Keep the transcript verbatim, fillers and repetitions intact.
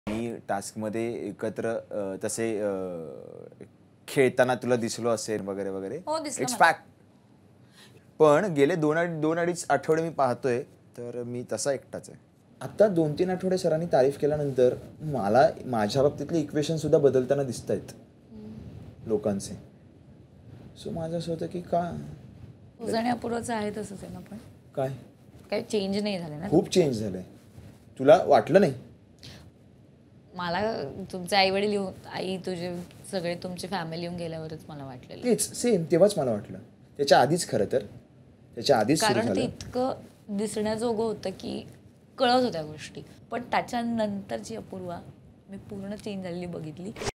मी टास्कमध्ये एकत्र अ, तसे अ, खेळताना तुला दिसलो असेल वगैरे वगैरे. हो, दिसलं इट्स मला. फॅक्ट. पण गेले दोन अडी दोन अडीच आठवडे मी पाहतोय, तर मी तसा एकटाच आहे. आता दोन तीन आठवडे सरांनी तारीफ केल्यानंतर मला माझ्या बाबतीतले इक्वेशन सुद्धा बदलताना दिसतायत लोकांचे. सो माझं असं होतं की का तुझं आणि अपूर्वाचं आहे तसंच आहे ना पण? काय? काही चेंज नाही झालं ना? खूप चेंज झालंय. तुला वाटलं नाही? मला तुमचे आई-वडील येऊन, आई तुझे सगळे तुमची फॅमिली येऊन गेल्यावरच मला वाटलेलं. तेच सेम तेव्हाच मला वाटलं. त्याच्या आधीच खरं तर. त्याच्या आधीच सुरू कारण ते झालं. इतकं दिसण्याजोगं होतं की कळत होत्या गोष्टी. पण त्याच्यानंतरची अपूर्वा मी पूर्ण चेंज झालेली बघितली.